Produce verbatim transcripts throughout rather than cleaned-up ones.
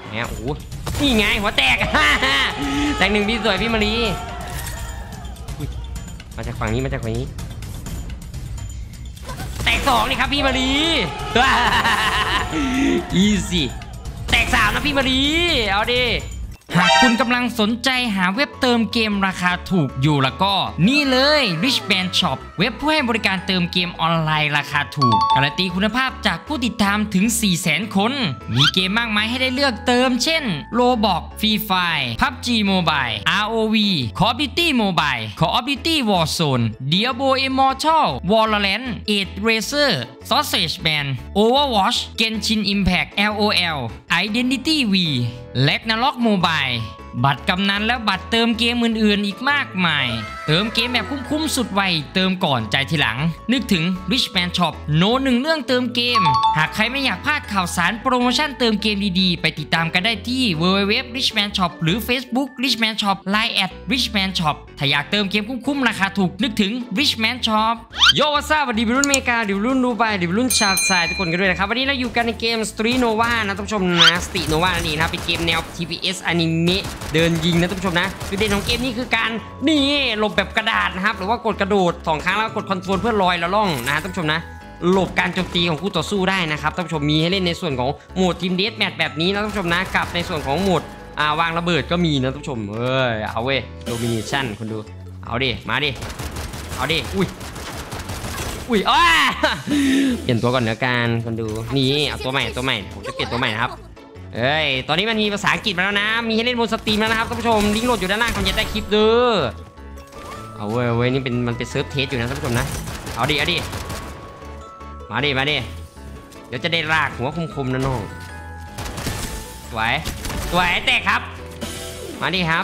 แหมโอ้นี่ไงหัวแตกแตกหนึ่งพี่สวยพี่มารีมาจากฝั่งนี้มาจากฝั่งนี้แตกสองนี่ครับพี่มารีอีซี่แตกสามนะพี่มารีเอาดิหากคุณกำลังสนใจหาเว็บเติมเกมราคาถูกอยู่แล้วก็นี่เลย Rich Band Shop เว็บผู้ให้บริการเติมเกมออนไลน์ราคาถูกการันตีคุณภาพจากผู้ติดตามถึง สี่แสน คนมีเกมมากมายให้ได้เลือกเติมเช่น Roblox Free Fire พับจี Mobile อาร์ โอ วี Call of Duty Mobile Call of Duty Warzone Diablo Immortal Valorant Age Racer Sausage Band Overwatch Genshin Impact แอล โอ แอล Identity V Ragnarok Mobileบัตรกำนันและบัตรเติมเกมอื่นๆอีกมากมายเติมเกมแบบคุ้มๆสุดไวเติมก่อนใจทีหลังนึกถึง Rich Band Shop โน้ตหนึ่งเรื่องเติมเกมหากใครไม่อยากพลาดข่าวสารโปรโมชั่นเติมเกมดีๆไปติดตามกันได้ที่ ดับเบิลยู ดับเบิลยู ดับเบิลยู ดอท Rich Band Shop หรือ Facebook Rich Band Shop ไลน์ แอท Rich Band Shop ถ้าอยากเติมเกมคุ้มๆราคาถูกนึกถึง Rich Band Shop โยวัสสวัสดีรุ่นอเมริกาดิรุ่นดูไบดิรุ่นชาติทรายทุกคนกันด้วยนะครับวันนี้เราอยู่กันในเกม Street Nova นะท่านผู้ชมนะ Street Nova นั่นเองนะครับเป็นเกมแนว ที พี เอส อนิเมะเดินยิงนะท่านผู้ชมนะจุดเด่นของเกมนี้คือการนี่หลบแบบกระดาษนะครับหรือว่ากดกระโดดสองครั้งแล้วกดคอนโทรลเพื่อลอยละล่องนะท่านผู้ชมนะหลบการโจมตีของคู่ต่อสู้ได้นะครับท่านผู้ชมมีให้เล่นในส่วนของโหมดทีมเดธแมทแบบนี้นะท่านผู้ชมนะกับในส่วนของโหมดอ่าวางระเบิดก็มีนะท่านผู้ชมเอ้ยเอาเว้ยโดมิเนชั่นคุณดูเอาดิมาดิเอาดิอุ้ยอุ้ยอ้าเปลี่ยนตัวก่อนเนื้อการคุณดูนี่เอาตัวใหม่ตัวใหม่ผมจะเปลี่ยนตัวใหม่นะครับเอ้ยตอนนี้มันมีภาษาอังกฤษมาแล้วนะมีให้เล่นบนสตรีมแล้วนะครับท่านผู้ชมลิงก์โหลดอยู่ด้านล่างคอมเมนต์ใต้คลิปเด้อเอาเว้ยเว้ยนี่เป็นมันเป็นเซิร์ฟเทสอยู่นะท่านผู้ชมนะเอาดิเอาดิมาดิมาดิเดี๋ยวจะได้รากหัวคมๆนะน้องสวยสวยแตกครับมาดิครับ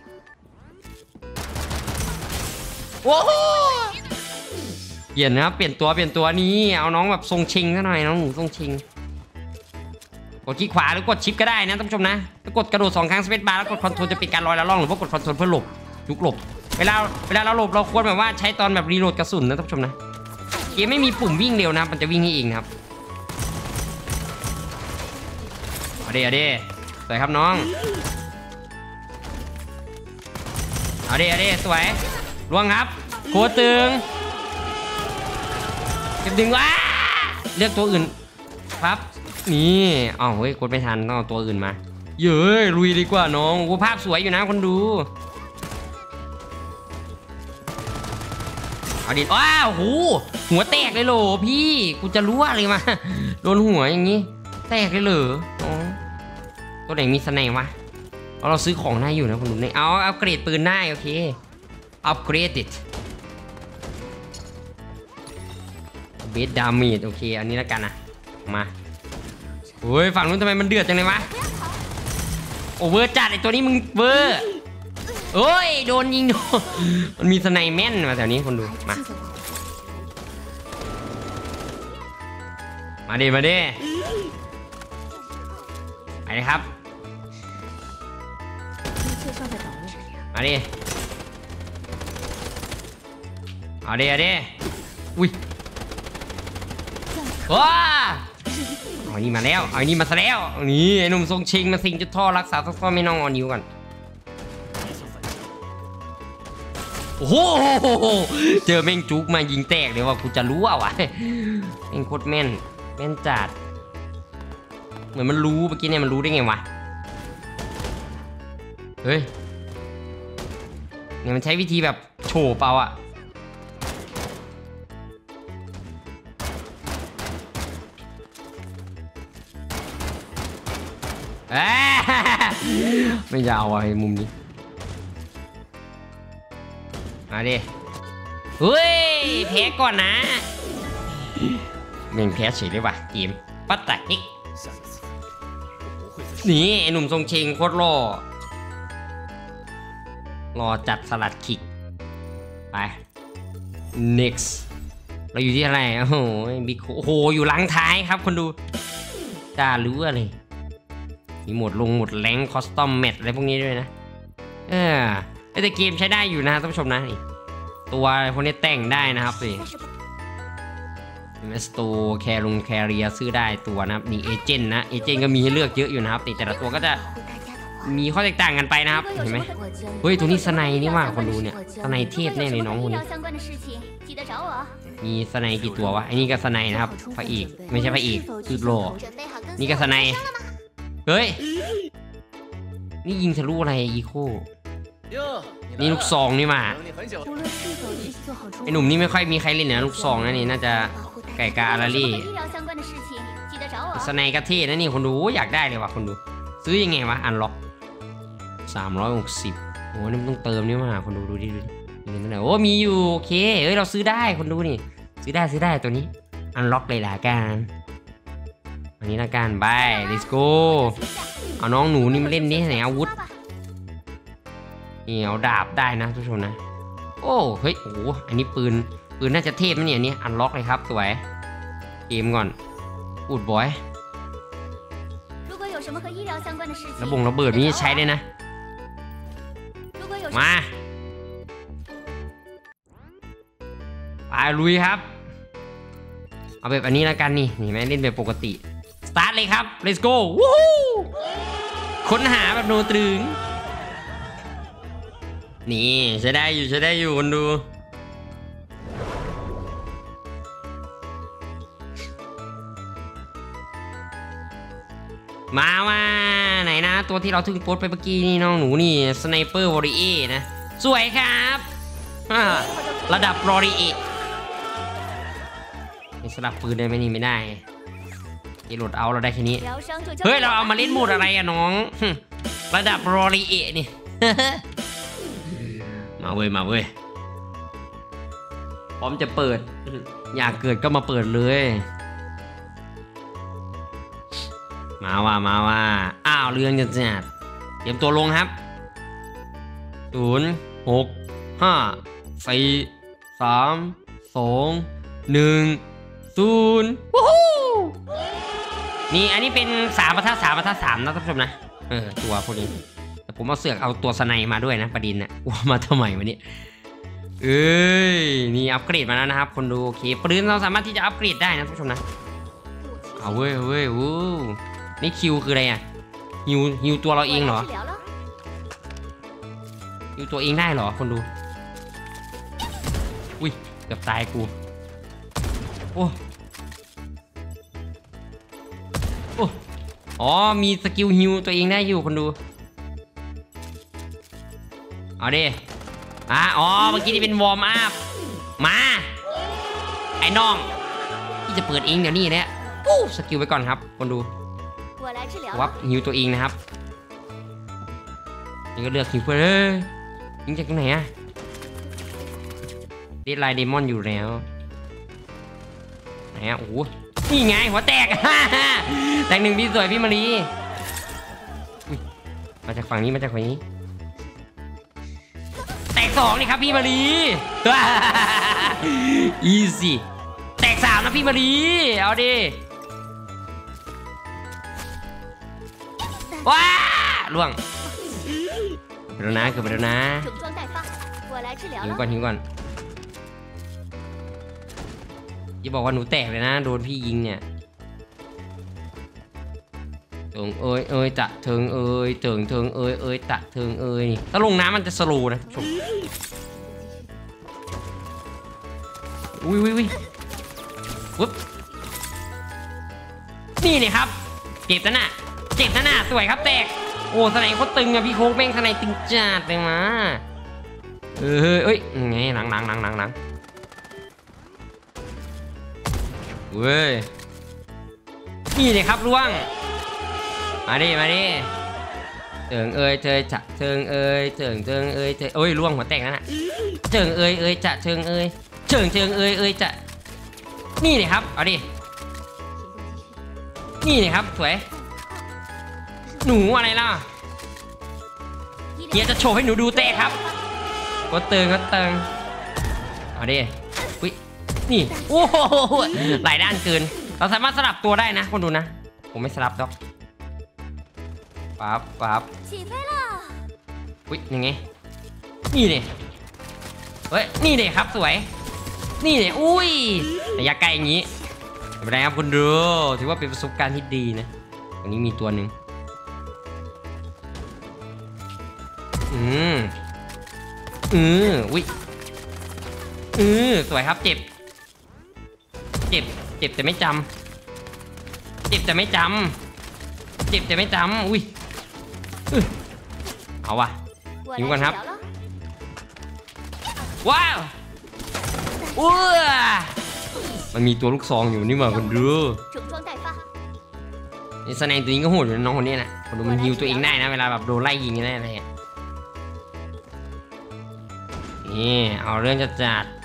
โอ้โหเปลี่ยนนะครับเปลี่ยนตัวเปลี่ยนตัวนี้เอาน้องแบบทรงชิงซะหน่อยน้องหนูทรงชิงกดคลิกขวาหรือกดชิปก็ได้นะท่านผู้ชมนะถ้ากดกระโดดสองครั้งสเปซบาร์แล้วกดคอนโทรลจะเป็นการลอยละล่องหรือว่ากดคอนโทรลเพื่อหลบยุกหลบเวลาเวลาเราหลบเราควรแบบว่าใช้ตอนแบบรีโหลดกระสุนนะท่านผู้ชมนะเกมไม่มีปุ่มวิ่งเร็วนะมันจะวิ่งให้เองครับเอาดิเอาดิสวยครับน้องเอาดิเอาดิสวยล่วงครับโคตึงเก็บดึงว้าเลือกตัวอื่นครับนี่อ๋อเฮ้ยกดไม่ทันต้องเอาตัวอื่นมาเย้ยลุยดีกว่าน้องภาพสวยอยู่นะคนดูเอาดิว้าวหูหัวแตกเลยเหรอพี่กูจะรู้อะไรมาโดนหัวอย่างนี้แตกเลยเหรออ๋อตัวไหนมีสไนวะเอาเราซื้อของได้อยู่นะคนดูเนี่ยเอาอัปเกรดปืนได้โอเคอัปเกรดดิเบสดาเมจโอเคอันนี้แล้วกันนะมาโอ้ยฝั่งนู้นทำไมมันเดือดจังเลยวะโอเวอร์จัดไอตัวนี้มึงเวอร์โอ้ยโดนยิงโดนมันมีสไนแม่นมาแถวนี้คนดูมามาดิมาดิไปเลยครับมาดิเอาดิเอาดิอุ้ยว้าเอานี่มาแล้วเอานี่มาซะแล้วนี่ไอ้หนุ่มทรงชิงมาสิงจุดท่อรักษาท่อไม่น้องออนิวก่อนโอ้โหเจอแม่งจุกมายิงแตกเลยว่ากูจะรู้เอาวะแม่งโคตรแม่นแม่นจัดเหมือนมันรู้เมื่อกี้เนี่ยมันรู้ได้ไงวะเฮ้ยเนี่ยมันใช้วิธีแบบโฉบเอาอะไม่ยาวไอ้มุมนี้มาดิเฮ้ยแพ้ก่อนนะแม่งแพ้เฉยเลยว่ะเกมปัตตานิกนี่ไอ้หนุ่มทรงเชงโคตรหล่อรอจัดสลัดคิกไป next เราอยู่ที่อะไรโอ้โหบิ๊กโอ้โหอยู่หลังท้ายครับคนดูจ้ารู้อะไรมีหมดลงหมดแรงคอสตอมแมทอะไรพวกนี้ด้วยนะเออแต่เกมใช้ได้อยู่นะท่านผู้ชมนะตัวพวกนี้แต่งได้นะครับสิเมสโตแครุงแคเรียซื้อได้ตัวนะครับนี่เอเจนต์นะเอเจนต์ก็มีให้เลือกเยอะอยู่นะครับแต่ละตัวก็จะมีข้อแตกต่างกันไปนะครับเห็นไหมเฮ้ยตัวนี้สไนนี่ว่าคนดูเนี่ยสไนเทพแน่เลยน้องคนนี้มีสไนกี่ตัววะไอ้นี่ก็สไนนะครับพระเอกไม่ใช่พระเอกคือโลนี่ก็สไนเฮ้ยนี่ยิงทะลุอะไรอีโคนี่ลูกซองนี่มาไอหนุ่มนี่ไม่ค่อยมีใครเล่นนะลูกซองนะนี่น่าจะไก่กาอาราลี่สไนกระเทศนะนี่คนดูอยากได้เลยว่ะคนดูซื้อยังไงวะอันล็อกสามร้อยหกสิบโอ้นี่มันต้องเติมนี่มาคนดูดูดิดูดิมีนั่นแหละโอ้มีอยู่โอเคเอ้ยเราซื้อได้คนดูนี่ซื้อได้ซื้อได้ตัวนี้อันล็อกเลยละกันอันนี้ละกันไป let's go เอาน้องหนูนี่มาเล่นนี่ไหนอาวุธนี่เอาดาบได้นะทุกคนนะโอ้เฮ้ยโอ้อันนี้ปืนปืนน่าจะเทพนะเนี่ยอันนี้อันล็อกเลยครับสวยเกมก่อนอุดบอยระบงระเบิดนี้ใช้ได้นะมาไปลุยครับเอาแบบอันนี้แล้วกันนี่นี่แม่เล่นแบบปกติสตาร์ทเลยครับ let's go วู้ฮู้ค้นหาแบบโนตรึงนี่ใช้ได้อยู่ใช้ได้อยู่คนดูมาว่าไหนนะตัวที่เราทึ่งโพสไปเมื่อกี้นี่น้องหนูนี่สไนเปอร์วอริเอนะสวยครับระดับวอริเอนี่สลับปืนได้ไหมนี่ไม่ได้ที่โหลดเอาเราได้แค่นี้เฮ้ยเราเอามาเล่นโหมดอะไรอะน้องระดับวอริเอนี่มาเว้ยมาเว้ยพร้อมจะเปิดอยากเกิดก็มาเปิดเลยมาว่ามาว่าอ้าวเรื่องจะจัดเตรียมตัวลงครับศูนย์หกห้าสี่สามสองหนึ่งศูนย์วู้ฮู้นี่อันนี้เป็นสามประทัดสามประทัดสามนะท่านผู้ชมนะเออตัวพวกนี้แต่ผมเอาเสือกเอาตัวสไนมาด้วยนะประดินนะว่ามาทำไมวะเนี่ยเอ้ยนี่อัปเกรดมาแล้วนะครับคนดูโอเคปืนเราสามารถที่จะอัปเกรดได้นะท่านผู้ชมนะเอาเว้ยเว้ยวู้นี่คิวคืออะไรอ่ะฮิวฮิวตัวเราเองเหรอฮิวตัวเองได้เหรอคนดูอุ้ยเกือบตายกูโอ้โอ้อ๋อมีสกิลฮิวตัวเองได้อยู่คนดูเอาดิอ่ะอ๋อเมื่อกี้นี่เป็นวอร์มอัพมาไอ้น้องที่จะเปิดเองเดี๋ยวนี้เนี่ยอู้สกิลไปก่อนครับคนดูวับฮิวตัวเองนะครับนี่ก็เลือกฮิวเพื่อเอ้ยยิงจากตรงไหนอะเดดไลน์เดมอนอยู่แล้วไหนอะโอ้โหนี่ไงหัวแตกแตกหนึ่งพี่สวยพี่มารีมาจากฝั่งนี้มาจากฝั่งนี้แตกสองนี่ครับพี่มารีอีซี่แตกสามนะพี่มารีเอาดิว้าล่วงเดี๋ยวนะเกือบไปแล้วนะหิวก่อนหิวก่อนอย่าบอกว่าหนูแตกเลยนะโดนพี่ยิงเนี่ยเถิงเอ้ยเอ้ยจะเถิงเอ้ยเถิงเถิงเอ้ยเอ้ยตะเถิงเอ้ยนี่ถ้าลงน้ำมันจะสโลว์นะชมอุ้ยอุ้ยอุ้ยวุ๊บนี่เนี่ยครับเจ็บนะน่ะเจ็บนะน่ะสวยครับแตกโอ้สไนเขาตึงอะพี่โค้งแม่งสไนตึงจัดเลยมาเออเอ้ยไงหนังหนังหนังหนังหนังเว้ยนี่เลยครับล่วงมาดิมาดิเถิงเอ้ยเธอจะเถิงเอ้ยเถิงเถิงเอ้ยเธอโอ้ยล่วงหัวแตกนั่นน่ะเถิงเอ้ยเอ้ยจะเถิงเอ้ยเถิงเถิงเอ้ยเอ้ยจะนี่เลยครับเอาดินี่เลยครับสวยหนูอะไรล่ะเฮียจะโชว์ให้หนูดูเตะครับก็เติงก็เติงเอาดิอุ้ยนี่โอ้โหหลายด้านเกินเราสามารถสลับตัวได้นะคนดูนะผมไม่สลับดอกปั๊บปั๊บอุ้ยยังไงนี่เนี่ยเฮ้ยนี่เนี่ยครับสวยนี่เนี่ยอุ้ยระยะไกลอย่างนี้ไม่เป็นไรครับคุณดูถือว่าเป็นประสบการณ์ที่ดีนะตรงนี้มีตัวหนึ่งอืมอืออุ้ยอือสวยครับเจ็บเจ็บเจ็บแต่ไม่จำเจ็บแต่ไม่จำเจ็บแต่ไม่จำอุ้ยเอาวะยิงก่อนครับว้าวว้ามันมีตัวลูกซองอยู่นี่มาคนดูนี่สไนตัวนี้ก็โหดอยู่น้องคนนี้นะคนดูมันฮิวตัวเองได้นะเวลาแบบโดนไล่ยิงอะไรอะไรนี่เอาเรื่องจัดจัด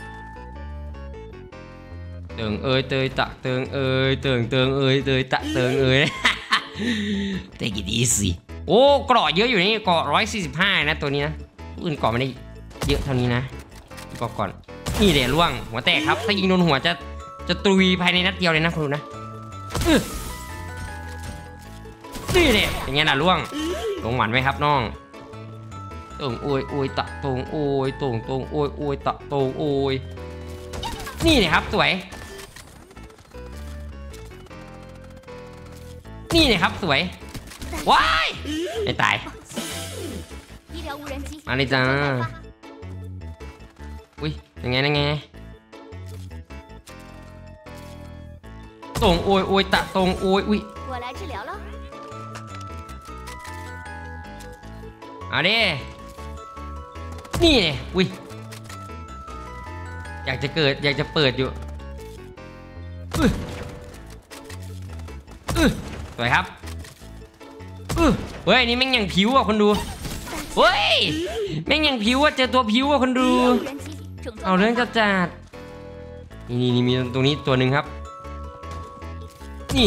เติงเอ้ยเตยตะเติงเอ้ยเติงเติงเอ้ยเตยตะเติงเอ้ยเตกี่ดีสิโอ้เกราะเยอะอยู่นี่เกราะร้อยสี่สิบห้านะตัวนี้นะอื่นเกราะไม่ได้เยอะเท่านี้นะเกราะก่อนนี่เดี๋ยวล่วงหัวแตกครับถ้ายิงโดนหัวจะจะตุยภายในนัดเดียวเลยนะคุณดูนะนี่เนี่ยอย่างเงี้ยนะล่วงลงหวานไหมครับน้องตงโอยโอยตะตงโอยตงตงโอยโอยตะตงโอยนี่เนี่ยครับสวยนี่เนี่ยครับสวยว้ายไม่ตายมาเลยจ้าอุ้ยยังไงยังไงตงโอยโอยตะตงโอยอุ้ยเอาดินี่เนี่ยอุ้ยอยากจะเกิดอยากจะเปิดอยู่อื้ออื้อสวยครับอื้อเฮ้ยนี่แม่งยังผิวอ่ะคนดูเฮ้ยแม่งยังผิวอ่ะเจอตัวผิวอ่ะคนดูเอาเรื่องจัดจัดนี่นี่นี่มีตรงนี้ตัวหนึ่งครับนี่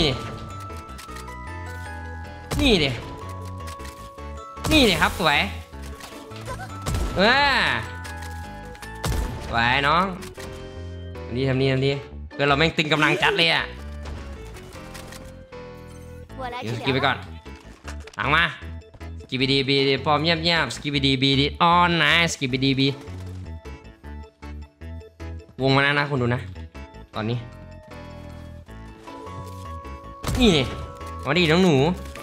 นี่เนี่ยนี่เนี่ยครับสวยเออสวยน้องนี่ทำนี่ทำนี่เพื่อนเราแม่งตึงกำลังจัดเลยอ่ะเดี๋ยวสกิปไปก่อนหลังมาสกิปดีบีพร้อมเงียบเงียบสกิปดีบีดีออนนะสกิปดีบีวงมาแล้วนะคุณดูนะตอนนี้นี่เนี่ยมาดีน้องหนู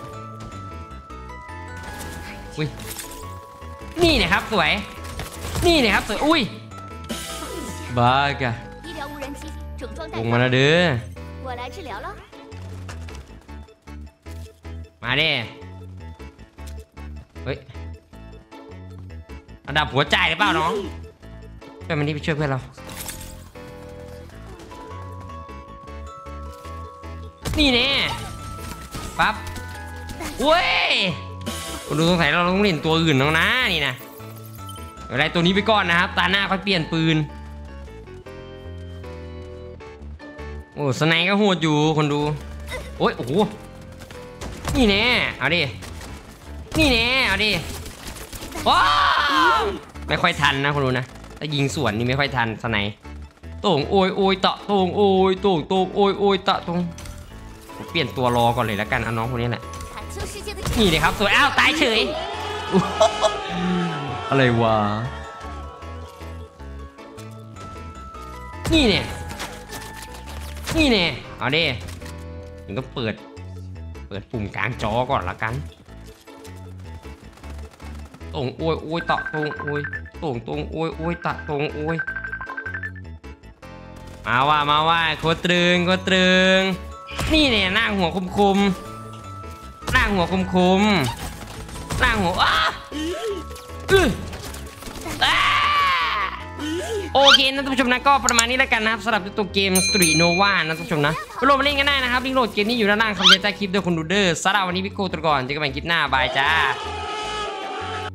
อุ้ยนี่เนี่ยครับสวยนี่เนี่ยครับสวยอุ้ยบ้ากะลงมาแล้วเด้อมาดิเฮ้ยระดับหัวใจหรือเปล่าน้องช่วยมันนี่ไปช่วยเพื่อนเรานี่เนี่ยปั๊บเว้ยดูสงสัยเราต้องเล่นตัวอื่นแล้วนะนี่นะอะไรตัวนี้ไปก่อนนะครับตาหน้าค่อยเปลี่ยนปืนโอ้สไนก็โหดอยู่คนดูโอ้ยโอ้โหนี่แน่เอาดินี่แน่เอาดิว้าวไม่ค่อยทันนะคนดูนะถ้ายิงสวนนี่ไม่ค่อยทันสไนโต่งโอยโอยตะโต่งโอยโต่งโต่งโอยโอยตะตรงเปลี่ยนตัวรอก่อนเลยแล้วกันเอาน้องคนนี้แหละนี่เลยครับสวยอ้าวตายเฉยอะไรวะนี่เนี่ยนี่เนี่ยเอาดิถึงก็เปิดเปิดปุ่มกลางจอก่อนละกันตรงโอยโอยตะตรงโอยตรงตรงโอยโอยตะตรงโอยมาว่ามาว่าโคตรึงโคตรึงนี่เนี่ยหน้าหัวคมคมหน้าหัวคมคมหน้าหัวอ้าอื้อโอเคนะท่านผู้ชมนะก็ประมาณนี้แล้วกันนะครับสำหรับตัวเกม Street Nova นะท่านผู้ชมนะไปโหลดมาเล่นกันได้นะครับลิงก์โหลดเกมนี้อยู่ด้านล่างคำเตือนใต้คลิปด้วยคุณดูเดอร์สำหรับวันนี้พี่โก้ตัวก่อนเจอกันใหม่คลิปหน้าบายจ้า